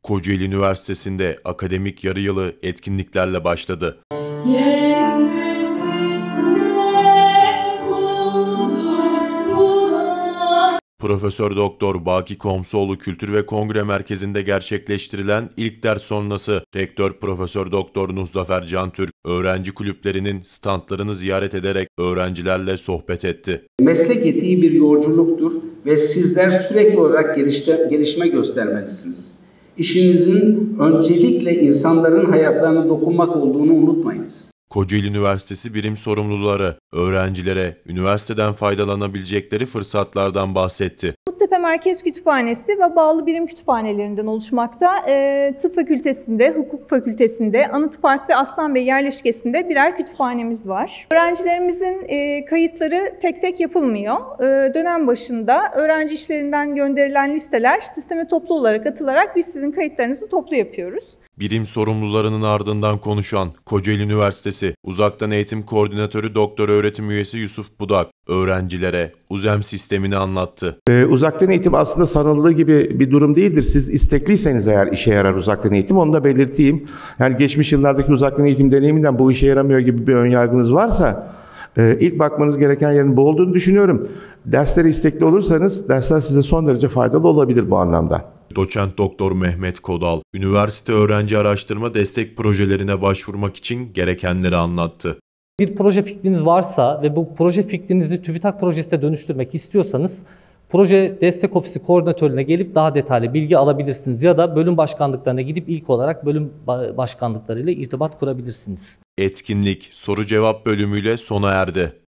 Kocaeli Üniversitesi'nde akademik yarı yılı etkinliklerle başladı. Profesör Doktor Baki Komsoğlu Kültür ve Kongre Merkezi'nde gerçekleştirilen ilk ders sonrası Rektör Profesör Doktor Nuzzafer Cantürk, öğrenci kulüplerinin standlarını ziyaret ederek öğrencilerle sohbet etti. Meslek etiği bir yolculuktur ve sizler sürekli olarak gelişme göstermelisiniz. İşinizin öncelikle insanların hayatlarına dokunmak olduğunu unutmayınız. Kocaeli Üniversitesi birim sorumluları öğrencilere üniversiteden faydalanabilecekleri fırsatlardan bahsetti. Budtepe Merkez Kütüphanesi ve bağlı birim kütüphanelerinden oluşmakta. Tıp Fakültesinde, Hukuk Fakültesinde, Anıtpark ve Aslanbey yerleşkesinde birer kütüphanemiz var. Öğrencilerimizin kayıtları tek tek yapılmıyor. Dönem başında öğrenci işlerinden gönderilen listeler sisteme toplu olarak atılarak biz sizin kayıtlarınızı toplu yapıyoruz. Birim sorumlularının ardından konuşan Kocaeli Üniversitesi Uzaktan Eğitim Koordinatörü Doktor Öğretim Üyesi Yusuf Budak, öğrencilere UZEM sistemini anlattı. Uzaktan eğitim aslında sanıldığı gibi bir durum değildir. Siz istekliyseniz eğer işe yarar uzaktan eğitim, onu da belirteyim. Yani geçmiş yıllardaki uzaktan eğitim deneyiminden bu işe yaramıyor gibi bir önyargınız varsa ilk bakmanız gereken yerin bu olduğunu düşünüyorum. Derslere istekli olursanız dersler size son derece faydalı olabilir bu anlamda. Doçent Doktor Mehmet Kodal, üniversite öğrenci araştırma destek projelerine başvurmak için gerekenleri anlattı. Bir proje fikriniz varsa ve bu proje fikrinizi TÜBİTAK projesine dönüştürmek istiyorsanız proje destek ofisi koordinatörüne gelip daha detaylı bilgi alabilirsiniz ya da bölüm başkanlıklarına gidip ilk olarak bölüm başkanlıklarıyla irtibat kurabilirsiniz. Etkinlik soru cevap bölümüyle sona erdi.